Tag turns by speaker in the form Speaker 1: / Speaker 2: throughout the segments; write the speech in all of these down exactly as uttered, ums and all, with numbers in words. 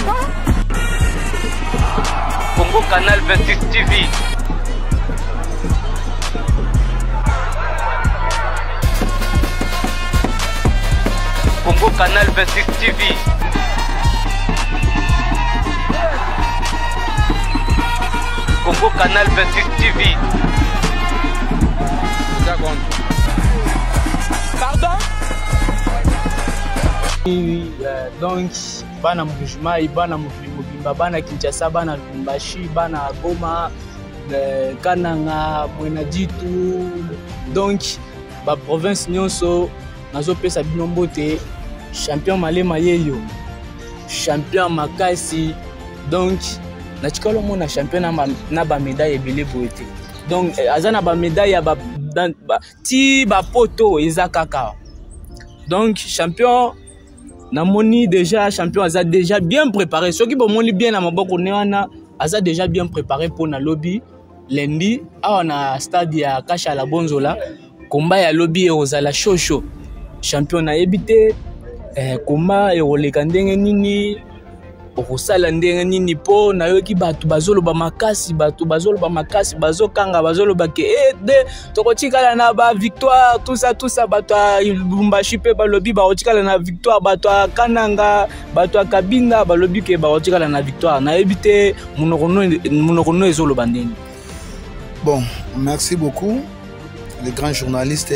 Speaker 1: Congo Canal vingt-six T V. Congo Canal vingt-six T V. Congo Canal vingt-six T V.
Speaker 2: Pardon?
Speaker 3: Oui, euh, donc bana Mbuji-Mayi, bana Mobimba, bana Kinshasa, bana Lubumbashi, bana Goma, euh, Kananga, Mwenaditu, donc ba province nyonso nazo pesa bino mbote, champion Malema yeyo, champion makasi, donc na chikolo mona champion na, na ba médaille ebele boete. Donc azana ba médaille ya ba, ba ti ba poto eza kaka. Donc champion namoni déjà champion aza déjà bien préparé. Ceux qui bomoni bien na maboko newana aza déjà bien préparé pour na lobby lundi awa na stade ya Kasha la Bonzola combat ya lobby ozala shosho. Champion na ebité eh, combat euroleka ndenge nini okosala ndenge nini po nayoki bato bazoloba makasi bato bazoloba makasi bazokanga bazoloba ke eh de tokotikala na ba victoire tout ça tout ça bato Lubumbashi pe balobi bakotikala na victoire bato Kananga bato Kabinda balobi ke bakotikala na victoire na ebité munokono munokono ezoloba ndenge.
Speaker 4: Bon, merci beaucoup les grands journalistes.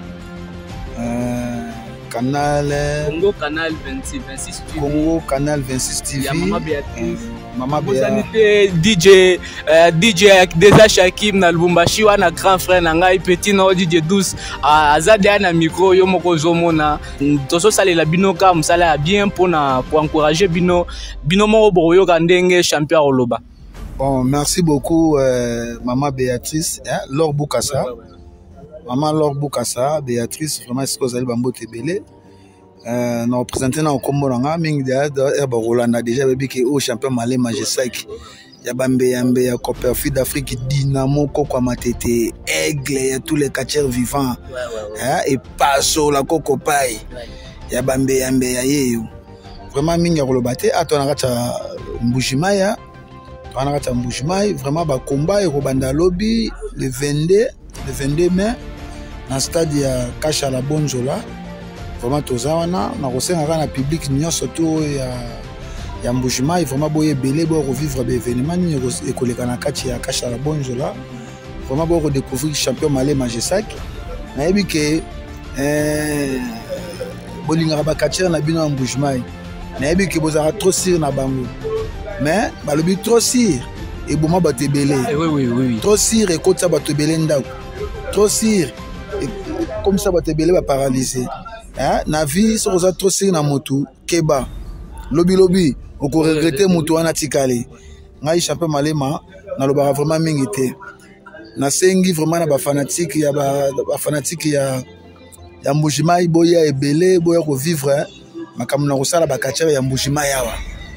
Speaker 4: Euh, Canal
Speaker 3: Congo Canal vingt-six vingt-six T V.
Speaker 4: Congo Canal vingt-six T V.
Speaker 3: Ya Mama Beatrice.
Speaker 4: Mama Beatrice.
Speaker 3: D J euh, D J déjà Shakim na Lubumbashi wana grand frère na ngai petit na D J douze azade na micro yo moko zomona toso salela bino ka musala bien pona pour encourager bino bino moko boyo ka ndenge champion oloba.
Speaker 4: Bon, merci beaucoup euh, Mama Beatrice, hein, Laure Boukassa. Maman Laure Boukassa, Béatrice, vraiment c'est ce que vous allez bambote belé. Euh, nous représentons dans le Combo Nanga, Ming de Roland a déjà vécu au champion Malema Jessak. Yabambe Yambe, Copperfield d'Afrique, Dynamo, Koko Matete, Aigle, il y a tous les catcheurs vivants. Et Passo, la Coco Paille. Yabambe Yambe, Yayeyo. Vraiment Ming a relobate. Ah, tu as Mbuji-Mayi. Tu as Mbuji-Mayi. Vraiment, bah, combat et Robanda Lobby le vingt-deux. Le vingt-deux mai, dans le stade de Kasha la Bonzola, vraiment tous wana, na kosenga na public nyo surtout ya ya Mbuji-Mayi, vraiment boye belé bo revivre des événements ni ekoleka na kati ya Kasha la Bonzola, vraiment bo redécouvrir champion Malema Jessak. Na yebi ke euh bolinga ba katcher na bino Mbuji-Mayi. Na yebi ke bozara trop sir na bango. Mais balobi trop sir et boma bato belé.
Speaker 3: Oui oui oui.
Speaker 4: Trop sir et kota bato belé ndako. Trop sir et comme ça bato belé va paralyser. Hein, na vie so oza trop sir na motu keba. Lobi lobi oko regretter motu wana tikali. Ngai champion Malema na lobara vraiment mingi te. Na sengi vraiment na ba fanatique ya ba, ba fanatique ya ya Mbuji-Mayi boya ebele boya ko vivre makamuna na kosala ba katcher ya Mbuji-Mayi awa.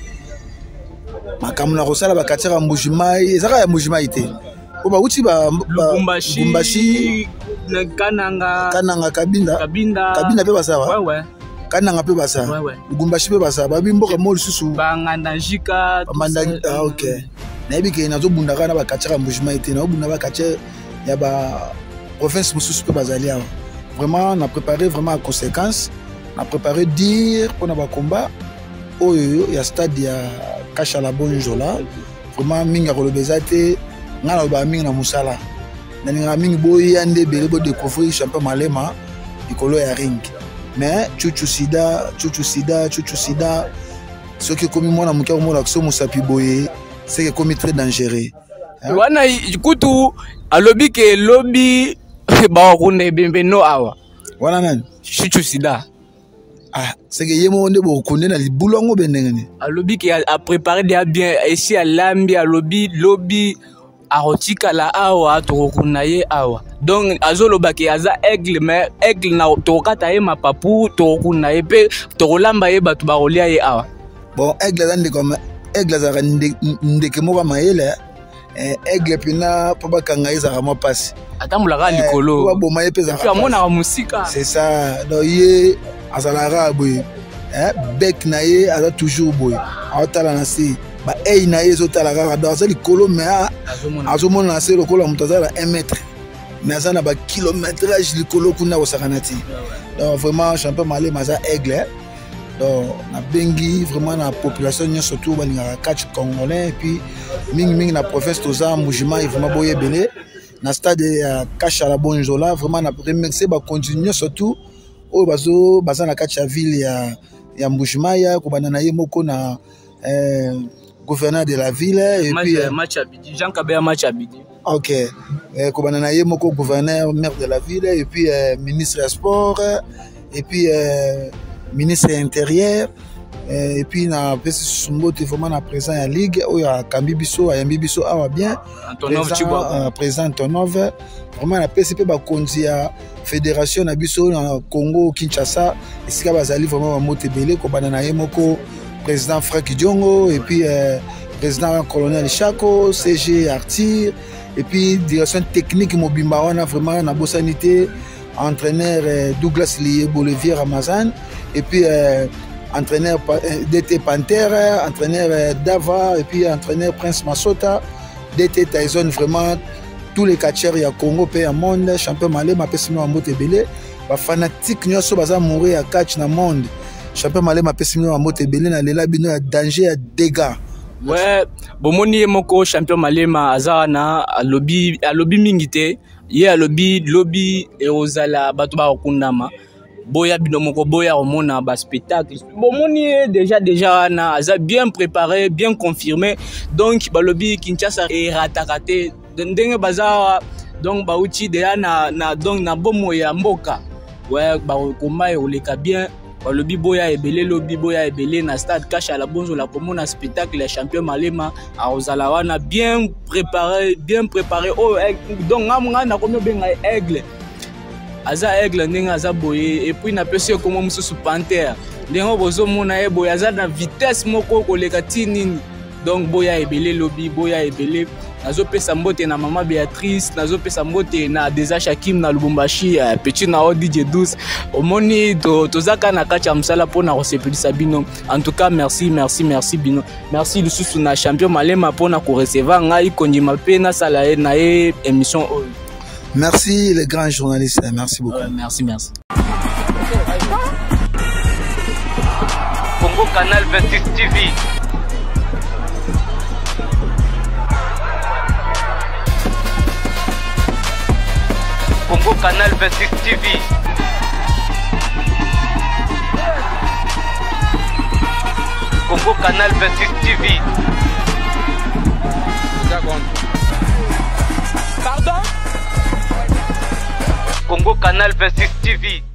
Speaker 4: Makamuna na kosala ba katcher ya Mbuji-Mayi ezaka ya Mbuji-Mayi te. Oba uti ba Lubumbashi
Speaker 3: na Kananga
Speaker 4: Kananga Kabinda
Speaker 3: Kabinda
Speaker 4: Kabinda pe basawa.
Speaker 3: Ouais ouais.
Speaker 4: Kananga pe basa.
Speaker 3: Ouais ouais.
Speaker 4: Lubumbashi pe basa ba bimboka mo lisusu.
Speaker 3: Banganda Jika.
Speaker 4: Banganda ah OK. Na yebi ke nazo bundaka na ba katcher ya Mbuji-Mayi te na bunda ba katcher ya ba province mususu pe bazali awa. Vraiment on a préparé vraiment à conséquence. On a préparé dire pour na ba combat oyo ya stade ya Kasha la Bonzola. Vraiment minga kolobeza te ngana ba minga na musala. Na ninga mingi boya nde bele bo découvrir champion Malema ikolo ya ring. Mais chuchu sida, chuchu sida, chuchu sida ce qui comme moi na muka mo la so musapi boye, c'est que comme très dangereux.
Speaker 3: Wana kutu alobi ke lobby ba kunde bembeno awa. Wana nani? Chuchu sida.
Speaker 4: Ah, c'est que yemo nde bo kunde na libulongo bendengene.
Speaker 3: Alobi ke a préparé déjà bien ici à Lambi à lobby lobby arotika la awa tokuna ye awa. Donc azoloba ke aza aigle mais aigle na tokata ye mapapu tokuna ye pe tokolamba ye batu ba rolia ye awa.
Speaker 4: Bon aigle zande comme aigle za ndeke mo ba maele eh aigle pina papa kanga za ma passe.
Speaker 3: Atamula likolo.
Speaker 4: Wa boma ye peza.
Speaker 3: Tu amona musika.
Speaker 4: C'est ça. Donc ye azala boy bec na ye aza toujours boye aotala na se ba ei na ye ezotala kaka donc aza likolo mais azomona na se lokola moto aza na un mètre mais aza na bakilométrage likolo kuna kosakana ti donc vraiment champion Malema aza aigle donc nabengi vraiment na population nyonso to balingaka catch congolais et puis mingimingi na province toza Mbujima et vraiment boyebele na stade ya Kashala Bonjola vraiment na remercier bakontinue surtout oyo bazo baza na kati ya ville ya ya Mbujimaya kobanda na ye moko na euh, gouverneur de la ville et
Speaker 3: match,
Speaker 4: puis
Speaker 3: euh, match Abidi Jean Kabea match Abidi
Speaker 4: ok euh, kobanda na ye moko gouverneur maire de la ville et puis euh, ministre des sports et puis euh, ministre intérieur euh, et puis na pesi sumbote vraiment na président ya ligue oyo akambi biso ayambi biso awa bien
Speaker 3: Antonov Chibwa
Speaker 4: euh, président Antonov vraiment na pesi pe bakonzi ya fédération na biso na Congo Kinshasa esika bazali vraiment bamote belé kobanda na ye moko président Franck Diongo et puis euh, président colonel Chako C G Artir et puis direction technique mobimba wana vraiment na bosanité entraîneur euh, Douglas Lié Bolivier Ramazan et puis euh, entraîneur D T Panther entraîneur euh, Dava et puis entraîneur Prince Masota D T Tyson vraiment tous les catcheurs ya Congo pe ya monde champion Malema pesi no mbote belé ba fanatique nyonso baza mourir ya catch na monde champion Malema pesi no mbote belé na lela bino ya danger ya dégâts.
Speaker 3: Ouais, bomoni moko champion Malema azana alobi alobi mingite ye alobi lobby e ozala bato ba okundama boya bino moko boya omona ba spectacle bomoni déjà déjà na aza bien préparé bien confirmé donc balobi Kinshasa et ratakate ndenge baza donc bauti déjà na na donc na bomo ya mboka ouais ba komba oleka bien balobi boya ebele lobi boya ebele na stade Kashala Bonjola komona spectacle ya champion Malema a ozala wana bien préparé bien préparé oh donc ngamunga na komo benga aigle aza aigle ndenge aza boye et puis na pesi komo mususu Panther ndenge bozo mona e boya aza na vitesse moko koleka tinini donc boya ebele lobi boya ebele nazo pesa mbote na mama Béatrice nazo pesa mbote na Deza Shakim na Lubumbashi petit na D J douze omoni to tozaka na kacha msala pona kosepelisa bino en tout cas merci merci merci bino merci lususu na champion Malema pona ko recevoir ngai kondima pe na sala na e émission.
Speaker 4: Merci les grands journalistes, merci beaucoup.
Speaker 3: Euh, merci, merci.
Speaker 1: Congo Canal vingt-six T V. Congo Canal vingt-six T V. Congo Canal vingt-six T V. Pardon? Congo Canal vingt-six T V.